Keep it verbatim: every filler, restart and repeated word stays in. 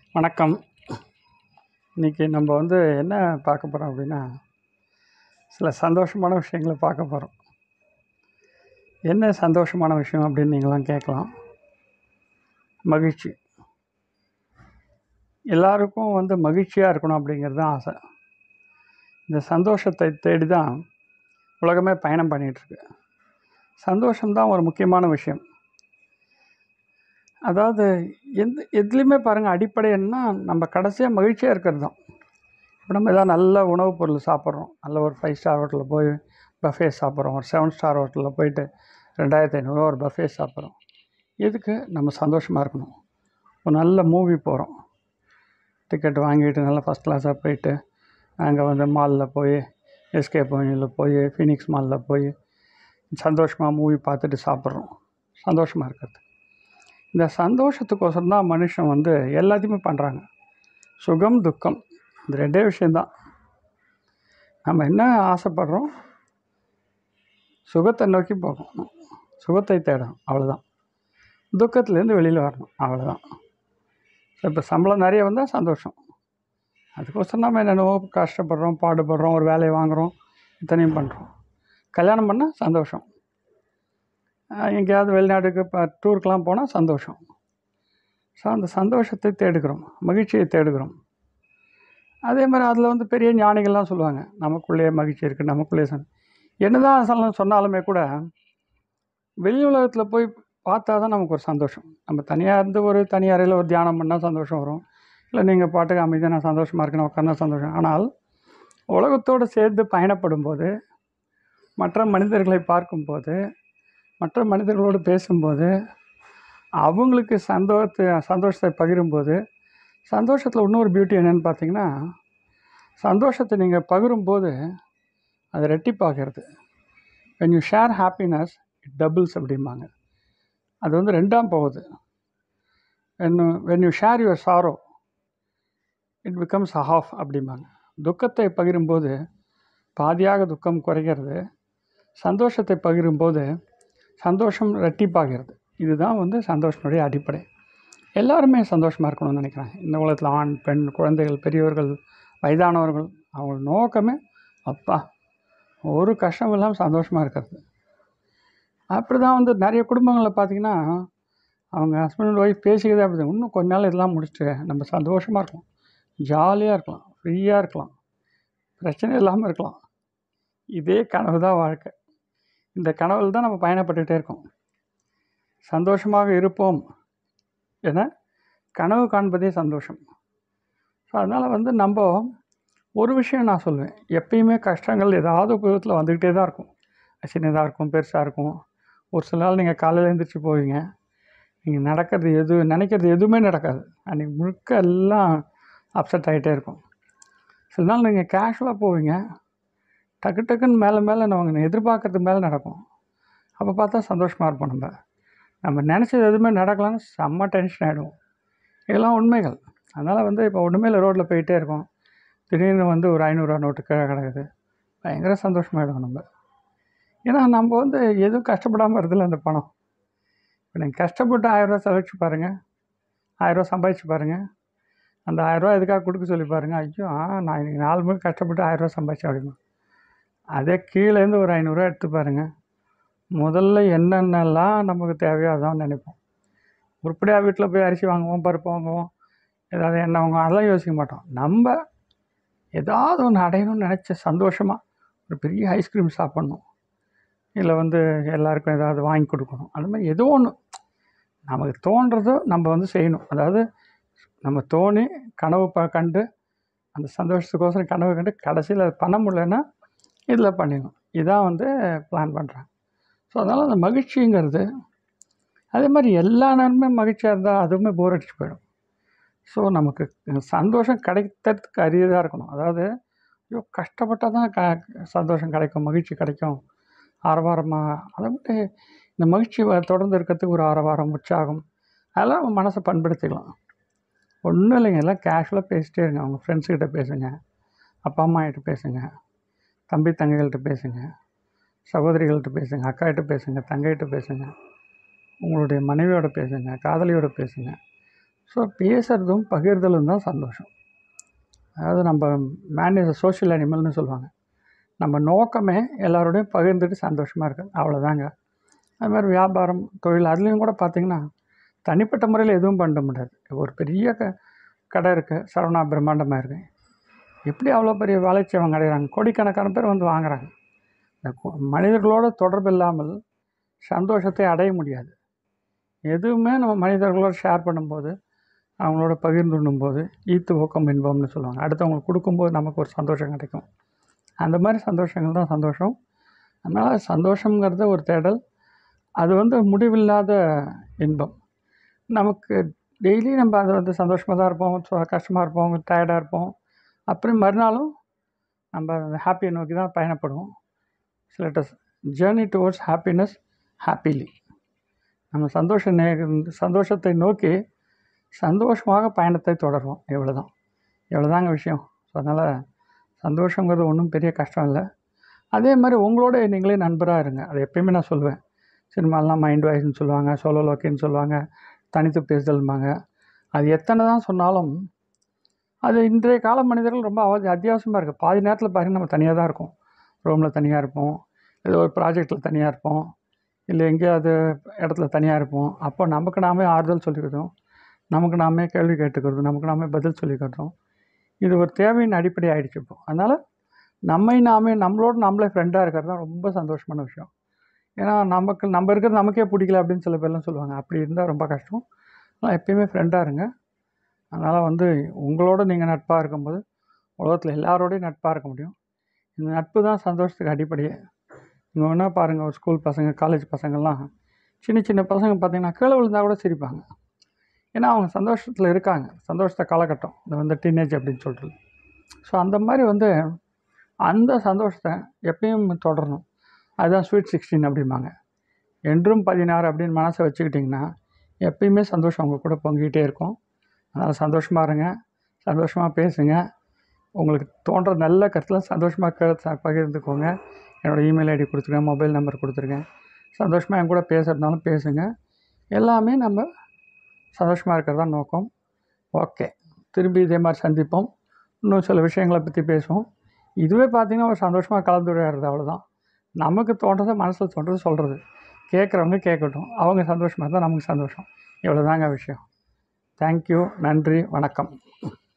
வணக்கம். இன்றைக்கி நம்ம வந்து என்ன பார்க்க போகிறோம் அப்படின்னா, சில சந்தோஷமான விஷயங்களை பார்க்க போகிறோம். என்ன சந்தோஷமான விஷயம் அப்படின்னு நீங்களாம் கேட்கலாம். மகிழ்ச்சி. எல்லாருக்கும் வந்து மகிழ்ச்சியாக இருக்கணும் அப்படிங்கிறது தான் ஆசை. இந்த சந்தோஷத்தை தேடி தான் உலகமே பயணம் பண்ணிகிட்ருக்கு. சந்தோஷம்தான் ஒரு முக்கியமான விஷயம். அதாவது எந்த எதுலேயுமே பாருங்கள், அடிப்படை என்ன, நம்ம கடைசியாக மகிழ்ச்சியாக இருக்கிறது தான். இப்போ நம்ம எதாவது நல்ல உணவுப் பொருள் சாப்பிட்றோம், நல்ல ஒரு ஃபைவ் ஸ்டார் ஹோட்டலில் போய் பஃபே சாப்பிட்றோம், ஒரு செவன் ஸ்டார் ஹோட்டலில் போயிட்டு ரெண்டாயிரத்தி ஐநூறுரூவா ஒரு பஃபே சாப்பிட்றோம். எதுக்கு? நம்ம சந்தோஷமாக இருக்கணும். ஒரு நல்ல மூவி போகிறோம், டிக்கெட் வாங்கிட்டு நல்லா ஃபஸ்ட் கிளாஸாக போயிட்டு அங்கே வந்து மாலில் போய் எஸ்கே பாயிண்டில் போய் ஃபீனிக்ஸ் மாலில் போய் சந்தோஷமாக மூவி பார்த்துட்டு சாப்பிட்றோம். சந்தோஷமாக இருக்கிறது. இந்த சந்தோஷத்துக்கோசரம் தான் மனுஷன் வந்து எல்லாத்தையுமே பண்ணுறாங்க. சுகம் துக்கம் இந்த ரெண்டே விஷயந்தான். நம்ம என்ன ஆசைப்படுறோம்? சுகத்தை நோக்கி போகணும், சுகத்தை தேடணும், அவ்வளோதான். துக்கத்துலேருந்து வெளியில் வரணும், அவ்வளோதான். இப்போ சம்பளம் நிறைய வந்தால் சந்தோஷம். அதுக்கோசரம் நம்ம என்னென்னவோ கஷ்டப்படுறோம், பாடுபடுறோம், ஒரு வேலையை வாங்குகிறோம், இத்தனையும் பண்ணுறோம். கல்யாணம் பண்ணால் சந்தோஷம், எங்கேயாவது வெளிநாட்டுக்கு இப்போ டூருக்கெலாம் போனால் சந்தோஷம். ஸோ அந்த சந்தோஷத்தை தேடுகிறோம், மகிழ்ச்சியை தேடுகிறோம். அதே மாதிரி அதில் வந்து பெரிய ஞானிகள்லாம் சொல்லுவாங்க, நமக்குள்ளேயே மகிழ்ச்சி இருக்குது, நமக்குள்ளேயே சந்தோஷம். என்ன தான் சொல்ல சொன்னாலுமே கூட வெளி உலகத்தில் போய் பார்த்தா தான் நமக்கு ஒரு சந்தோஷம். நம்ம தனியாக இருந்து ஒரு தனி அறையில் ஒரு தியானம் பண்ணால் சந்தோஷம் வரும். இல்லை நீங்கள் பாட்டுக்கு அமைதியாக நான் சந்தோஷமாக இருக்கேன் உட்காந்தா சந்தோஷம். ஆனால் உலகத்தோடு சேர்ந்து பயணப்படும் போது, மற்ற மனிதர்களை பார்க்கும்போது, மற்ற மனிதர்களோடு பேசும்போது, அவங்களுக்கு சந்தோஷத்தை சந்தோஷத்தை பகிரும்போது, சந்தோஷத்தில் இன்னொரு பியூட்டி என்னென்னு பார்த்தீங்கன்னா, சந்தோஷத்தை நீங்கள் பகிரும்போது அது ரெட்டிப்பாகிறது. when you share happiness it doubles அப்படிம்பாங்க. அது வந்து ரெண்டாம் போகுது. when when you share your sorrow it becomes a half அப்படிம்பாங்க. துக்கத்தை பகிரும்போது பாதியாக துக்கம் குறைகிறது, சந்தோஷத்தை பகிரும்போது சந்தோஷம் ரெட்டிப்பாகிறது. இதுதான் வந்து சந்தோஷனுடைய அடிப்படை. எல்லாருமே சந்தோஷமாக இருக்கணும்னு நினைக்கிறாங்க இந்த உலகத்தில். ஆண், பெண், குழந்தைகள், பெரியவர்கள், வயதானவர்கள், அவங்க நோக்கமே அப்பா ஒரு கஷ்டம் இல்லாமல் சந்தோஷமாக இருக்கிறது. அப்படி தான் வந்து நிறைய குடும்பங்களில் பார்த்திங்கன்னா, அவங்க ஹஸ்பண்ட் அண்ட் ஒய்ஃப் பேசிக்கிறதே அப்படி தான். இன்னும் கொஞ்ச நாள் இதெல்லாம் முடிச்சுட்டு நம்ம சந்தோஷமாக இருக்கலாம், ஜாலியாக இருக்கலாம், ஃப்ரீயாக இருக்கலாம், பிரச்சனை இல்லாமல் இருக்கலாம். இதே கனவு தான் வாழ்க்கை. இந்த கனவில் தான் நம்ம பயணப்பட்டுகிட்டே இருக்கோம். சந்தோஷமாக இருப்போம் என கனவு காண்பதே சந்தோஷம். ஸோ அதனால் வந்து நம்ம ஒரு விஷயம் நான் சொல்லுவேன், எப்பயுமே கஷ்டங்கள் ஏதாவது உபயோகத்தில் வந்துக்கிட்டே தான் இருக்கும். சின்னதாக இருக்கும், பெருசாக இருக்கும். ஒரு சில நாள் நீங்கள் காலையில் எழுந்திரிச்சு போவீங்க, நீங்கள் நடக்கிறது எது நினைக்கிறது எதுவுமே நடக்காது. அன்றைக்கி முழுக்க எல்லாம் அப்செட் ஆகிட்டே இருக்கும். சில நாள் நீங்கள் கேஷுவலாக போவீங்க, டக்கு டக்குன்னு மேலே மேலே நம்ம எதிர்பார்க்கறது மேலே நடக்கும். அப்போ பார்த்தா சந்தோஷமாக இருப்போம். நம்ம நம்ம நினச்சது எதுவுமே நடக்கலான்னு செம்ம டென்ஷன் ஆகிடுவோம். இதெல்லாம் உண்மைகள். அதனால் வந்து இப்போ ஒன்றுமே இல்லை, ரோட்டில் போயிட்டே இருக்கோம், திடீர்னு வந்து ஒரு ஐநூறுரூவா நோட்டு கீழே கிடக்குது, பயங்கர சந்தோஷமாகிடும் நம்ம. ஏன்னா நம்ம வந்து எதுவும் கஷ்டப்படாமல் வருதில்ல அந்த பணம். இப்போ நீங்கள் கஷ்டப்பட்டு ஆயிரரூவா செலவிச்சு பாருங்கள், ஆயிரரூவா சம்பாதிச்சு பாருங்கள், அந்த ஆயிரரூவா எதுக்காக கொடுக்க சொல்லி பாருங்கள். ஐயோ ஆ நான் இன்றைக்கி நாலு மணி கஷ்டப்பட்டு ஆயிரரூவா சம்பாதிச்சேன் அப்படிமா. அதே கீழேருந்து ஒரு ஐநூறுரூவா எடுத்து பாருங்கள், முதல்ல என்னென்னலாம் நமக்கு தேவையோ அதான் நினைப்போம். உருப்படியாக வீட்டில் போய் அரிசி வாங்குவோம், பருப்பு வாங்குவோம், ஏதாவது எண்ணெய் வாங்குவோம், அதெல்லாம் யோசிக்க மாட்டோம். நம்ம ஏதாவது ஒன்று அடையணும்னு நினச்ச சந்தோஷமாக ஒரு பெரிய ஐஸ்கிரீம் சாப்பிட்ணும், இல்லை வந்து எல்லாருக்கும் ஏதாவது வாங்கி கொடுக்கணும், அந்த மாதிரி ஏதோ ஒன்று நமக்கு தோன்றதோ நம்ம வந்து செய்யணும். அதாவது நம்ம தோணி கனவு ப கண்டு அந்த சந்தோஷத்துக்கோசரம் கனவு கண்டு கடைசியில் அது பண்ண முடியலன்னா இதில் பண்ணிடணும். இதான் வந்து பிளான் பண்ணுறேன். ஸோ அதனால் அந்த மகிழ்ச்சிங்கிறது அதே மாதிரி எல்லா நேரமே மகிழ்ச்சியாக இருந்தால் அதுவுமே போர் அடிச்சு போயிடும். ஸோ நமக்கு சந்தோஷம் கிடைக்கிறதுக்கு அரியதாக இருக்கணும். அதாவது ஐயோ கஷ்டப்பட்டால் தான் க சந்தோஷம் கிடைக்கும், மகிழ்ச்சி கிடைக்கும், ஆரவாரமாக. அதை விட்டு இந்த மகிழ்ச்சி தொடர்ந்து இருக்கிறதுக்கு ஒரு ஆரவாரம், உற்சாகம், அதெல்லாம் நம்ம மனசை பண்படுத்திக்கலாம். ஒன்றும் இல்லைங்க, எல்லாம் கேஷுவலாக பேசிட்டே இருங்க. அவங்க ஃப்ரெண்ட்ஸுக்கிட்ட பேசுங்க, அப்பா அம்மா கிட்ட பேசுங்க, தம்பி தங்கைகள்கிட்ட பேசுங்க, சகோதரிகள்கிட்ட பேசுங்க, அக்காகிட்ட பேசுங்க, தங்கைகிட்ட பேசுங்க, உங்களுடைய மனைவியோட பேசுங்க, காதலியோட பேசுங்க. ஸோ பேசுகிறதும் பகிர்தலும் தான் சந்தோஷம். அதாவது நம்ம மேன் இஸ் அ சோஷியல் அனிமல்னு சொல்லுவாங்க. நம்ம நோக்கமே எல்லோரோடையும் பகிர்ந்துட்டு சந்தோஷமாக இருக்குது, அவ்வளோதாங்க. அது மாதிரி வியாபாரம், தொழில் அதுலேயும் கூட பார்த்திங்கன்னா தனிப்பட்ட முறையில் எதுவும் பண்ண முடியாது. ஒரு பெரிய க கடை இருக்குது, சரவணா பிரம்மாண்டமாக இருக்குது. எப்படி அவ்வளோ பெரிய வளர்ச்சி அவங்க அடைகிறாங்க? கோடிக்கணக்கான பேர் வந்து வாங்குகிறாங்க. இந்த மனிதர்களோட தொடர்பு இல்லாமல் சந்தோஷத்தை அடைய முடியாது. எதுவுமே நம்ம மனிதர்களோட ஷேர் பண்ணும்போது, அவங்களோட பகிர்ந்துண்ணும் போது ஈத்து ஊக்கம் இன்பம்னு சொல்லுவாங்க. அடுத்தவங்களுக்கு கொடுக்கும்போது நமக்கு ஒரு சந்தோஷம் கிடைக்கும். அந்த மாதிரி சந்தோஷங்கள் தான் சந்தோஷம். அதனால் சந்தோஷங்கிறது ஒரு தேடல். அது வந்து முடிவில்லாத இன்பம். நமக்கு டெய்லி நம்ம அதை வந்து சந்தோஷமாக தான் இருப்போம், கஷ்டமாக இருப்போம், டயர்டாக இருப்போம். அப்புறம் மறுநாளும் நம்ம அந்த ஹாப்பியை நோக்கி தான் பயணப்படுவோம். Let us journey towards happiness happily. நம்ம சந்தோஷ நே சந்தோஷத்தை நோக்கி சந்தோஷமாக பயணத்தை தொடருவோம். எவ்வளோ தான் எவ்வளோதாங்க விஷயம். ஸோ அதனால் சந்தோஷங்கிறது ஒன்றும் பெரிய கஷ்டம் இல்லை. அதே மாதிரி உங்களோட நீங்களே நண்பராக இருங்க. அதை எப்பயுமே நான் சொல்லுவேன். சினிமாலாம் மைண்ட் வாய்ஸ்ன்னு சொல்லுவாங்க, சோலோ லோக்கின்னு சொல்லுவாங்க, தனித்து பேசுதல்பாங்க. அது எத்தனை தான் சொன்னாலும் அது இன்றைய கால மனிதர்கள் ரொம்ப அவ அத்தியாவசியமாக இருக்குது. பாதி நேரத்தில் பாருங்கள் நம்ம தனியாக தான் இருக்கோம். ரூமில் தனியாக இருப்போம், ஏதோ ஒரு ப்ராஜெக்டில் தனியாக இருப்போம், இல்லை எங்கேயாவது இடத்துல தனியாக இருப்போம். அப்போ நமக்கு நாமே ஆறுதல் சொல்லிக்கிறதும், நமக்கு நாமே கேள்வி கேட்டுக்கிறதும், நமக்கு நாமே பதில் சொல்லிக்கிறதும், இது ஒரு தேவையின் அடிப்படை ஆகிடுச்சு இப்போ. அதனால் நம்மை நாமே நம்மளோட நம்மளே ஃப்ரெண்டாக இருக்கிறது தான் ரொம்ப சந்தோஷமான விஷயம். ஏன்னா நமக்கு நம்ம இருக்கிறது நமக்கே பிடிக்கல அப்படின்னு சில பேர்லாம் சொல்லுவாங்க. அப்படி இருந்தால் ரொம்ப கஷ்டம். ஆனால் எப்பயுமே ஃப்ரெண்டாக இருங்க. அதனால் வந்து உங்களோட நீங்கள் நட்பாக இருக்கும்போது உலகத்தில் எல்லாரோடையும் நட்பாக இருக்க முடியும். இந்த நட்பு தான் சந்தோஷத்துக்கு அடிப்படையே. நீங்கள் வேணால் பாருங்கள், ஒரு ஸ்கூல் பசங்க, காலேஜ் பசங்கள்லாம் சின்ன சின்ன பசங்க பார்த்திங்கன்னா கீழே விழுந்தால் கூட சிரிப்பாங்க. ஏன்னா அவங்க சந்தோஷத்தில் இருக்காங்க. சந்தோஷத்தை காலகட்டம் இந்த வந்து டீனேஜ் அப்படின்னு சொல்கிறது. ஸோ அந்த மாதிரி வந்து அந்த சந்தோஷத்தை எப்பயும் தொடரணும். அதுதான் ஸ்வீட் சிக்ஸ்டீன் அப்படிம்பாங்க. என்றும் பதினாறு அப்படின்னு மனசை வச்சுக்கிட்டிங்கன்னா எப்பயுமே சந்தோஷம் அவங்க கூட பொங்கிக்கிட்டே இருக்கும். அதனால் சந்தோஷமாக இருங்க, சந்தோஷமாக பேசுங்க. உங்களுக்கு தோன்ற நல்ல கருத்தில் சந்தோஷமாக கே பகிர்ந்துக்கோங்க. என்னோடய இமெயில் ஐடி கொடுத்துருக்கேன், மொபைல் நம்பர் கொடுத்துருக்கேன். சந்தோஷமாக என் கூட பேசுகிறதுனாலும் பேசுங்க. எல்லாமே நம்ம சந்தோஷமாக இருக்கிறது தான் நோக்கம். ஓகே, திரும்பி இதே மாதிரி சந்திப்போம். இன்னும் சில விஷயங்களை பற்றி பேசுவோம். இதுவே பார்த்திங்கன்னா ஒரு சந்தோஷமாக கலந்துரையாடுறது, அவ்வளோதான். நமக்கு தோன்றதை மனசில் தோன்றது சொல்கிறது. கேட்குறவங்க கேட்கட்டும், அவங்க சந்தோஷமாக இருந்தால் நமக்கு சந்தோஷம். இவ்வளோதாங்க விஷயம். தேங்க்யூ, நன்றி, வணக்கம்.